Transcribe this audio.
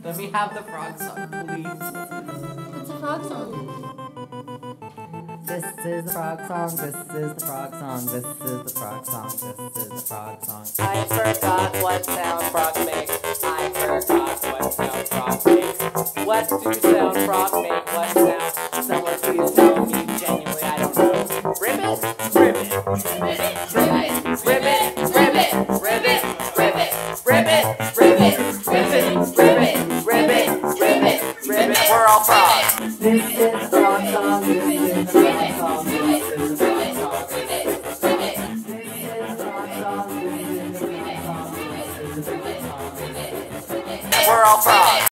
Let me have the frog song, please. What's a frog song? This is the frog song, this is the frog song, this is the frog song, this is the frog song. I forgot what sound frog makes. I forgot what sound frog makes. What do sound frog make? What sound? Someone please tell me genuinely, I don't know. Ribbit? Ribbit. Ribbit. Ribbit. Ribbit. Ribbit. Ribbit. Ribbit. Ribbit. Ribbit. Ribbit. Ribbit. Ribbit. Ribbit. Ribbit. We're all frogs. This is the frog song, this is the frog song, this is the frog song, this is the frog song, this is the frog song, this is the frog song. We're all frogs.